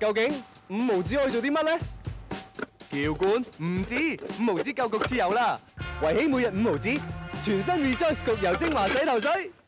究竟五毫子可以做啲乜咧？叫罐唔止，5毫子夠焗豉油啦！維起每日5毫子，全新 Rejoice 焗油精華洗頭水。